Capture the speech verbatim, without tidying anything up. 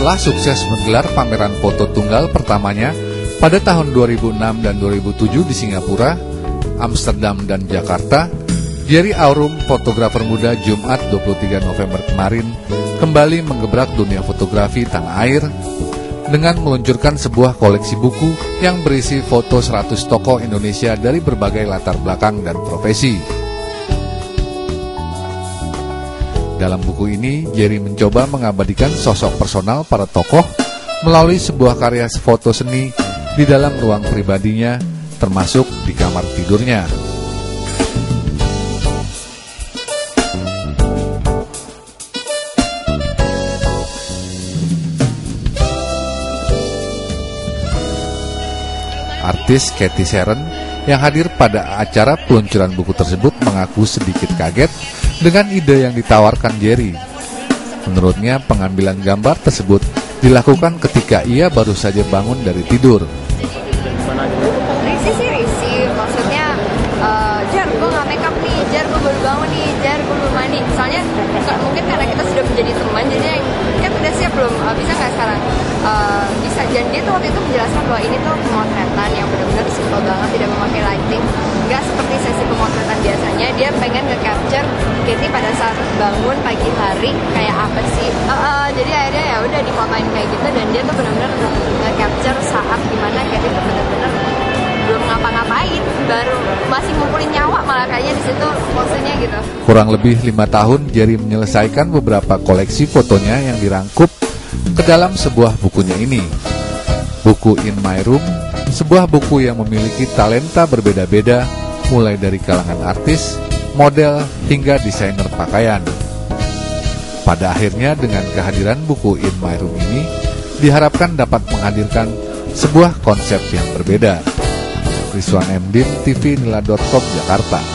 Setelah sukses menggelar pameran foto tunggal pertamanya pada tahun dua ribu enam dan dua ribu tujuh di Singapura, Amsterdam, dan Jakarta, Jerry Aurum, fotografer muda Jumat dua puluh tiga November kemarin, kembali menggebrak dunia fotografi tanah air dengan meluncurkan sebuah koleksi buku yang berisi foto seratus tokoh Indonesia dari berbagai latar belakang dan profesi. Dalam buku ini, Jerry mencoba mengabadikan sosok personal para tokoh melalui sebuah karya foto seni di dalam ruang pribadinya, termasuk di kamar tidurnya. Artis Cathy Sharon yang hadir pada acara peluncuran buku tersebut mengaku sedikit kaget dengan ide yang ditawarkan Jerry. Menurutnya, pengambilan gambar tersebut dilakukan ketika ia baru saja bangun dari tidur. Risih sih risih, maksudnya uh, Jar, gue gak make up nih, Jar, gue baru bangun nih, Jar, gue belum mandi. Soalnya mungkin karena kita sudah menjadi teman, jadi kan udah siap belum, uh, bisa gak sekarang? Uh, bisa, dan dia tuh waktu itu menjelaskan bahwa ini tuh pemotretan yang benar-benar simple banget, tidak memakai lighting. Gak seperti sesi pemotretan biasanya, dia pengen nge-capture Cathy pada saat bangun pagi hari kayak apa sih. Uh, uh, jadi akhirnya ya udah difotoin kayak gitu, dan dia tuh benar-benar nge-capture saat dimana Cathy tuh benar-benar belum ngapa-ngapain, baru masih ngumpulin nyawa, malah kayaknya di situ posenya gitu. Kurang lebih lima tahun Jerry menyelesaikan beberapa koleksi fotonya yang dirangkup ke dalam sebuah bukunya ini. Buku In My Room, sebuah buku yang memiliki talenta berbeda-beda, mulai dari kalangan artis, model, hingga desainer pakaian. Pada akhirnya, dengan kehadiran buku In My Room ini, diharapkan dapat menghadirkan sebuah konsep yang berbeda. Rizwan M. Din, T V Nila dot com, Jakarta.